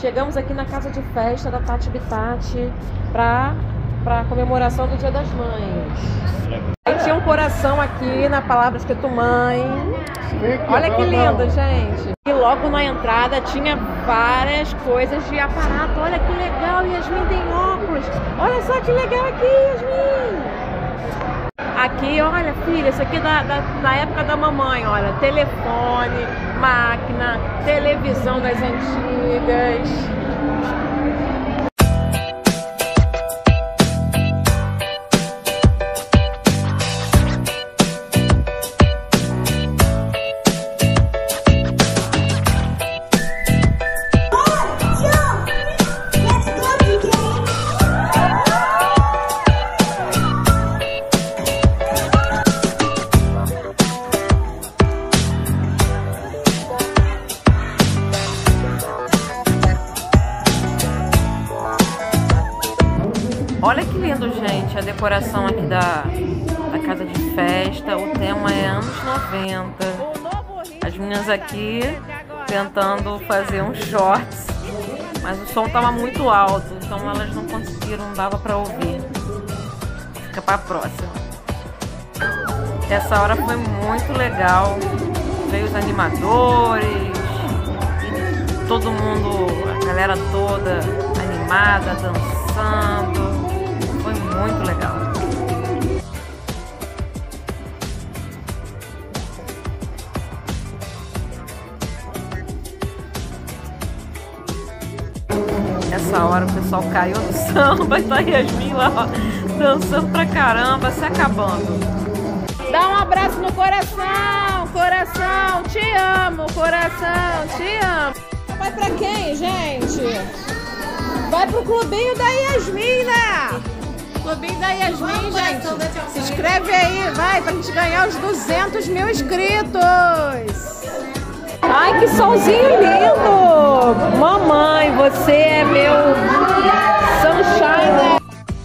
Chegamos aqui na casa de festa da Tati Bitati para comemoração do Dia das Mães. Aí tinha um coração aqui na palavra escrito mãe. Olha que lindo, gente. E logo na entrada tinha várias coisas de aparato. Olha que legal, Yasmin tem óculos. Olha só que legal aqui, Yasmin. Aqui, olha, filha, isso aqui da época da mamãe, olha. Telefone, máquina, televisão das antigas. Olha que lindo, gente, a decoração aqui da casa de festa. O tema é anos 90. As meninas aqui tentando fazer uns shorts, mas o som estava muito alto, então elas não conseguiram, não dava para ouvir. Fica para a próxima. Essa hora foi muito legal. Veio os animadores, e todo mundo, a galera toda animada, dançando. Foi muito legal. Essa hora o pessoal caiu no samba e tá a Yasmin lá, ó, dançando pra caramba, se acabando. Dá um abraço no coração, coração, te amo, coração, te amo. Vai pra quem, gente? Vai pro clubinho da Yasmin, né? Clubinho da Yasmin, gente. Se inscreve aí, vai, pra gente ganhar os 200 mil inscritos. Ai, que solzinho lindo! Mamãe, você é meu sunshine, né?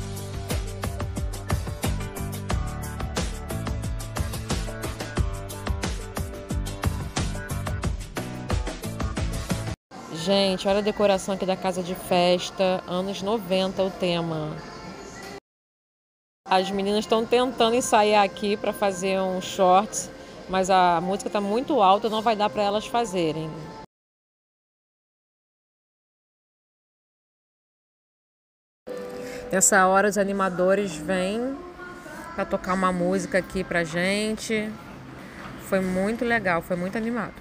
Gente, olha a decoração aqui da casa de festa, anos 90 o tema. As meninas estão tentando ensaiar aqui para fazer um shorts, mas a música está muito alta, não vai dar para elas fazerem. Nessa hora os animadores vêm para tocar uma música aqui pra gente. Foi muito legal, foi muito animado.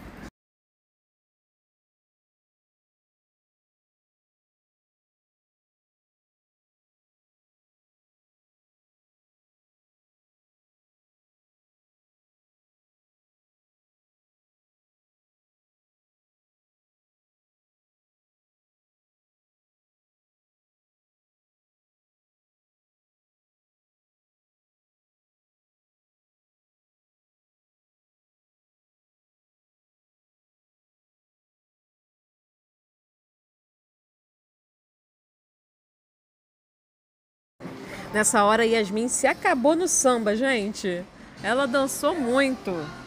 Nessa hora, Yasmin se acabou no samba, gente. Ela dançou muito.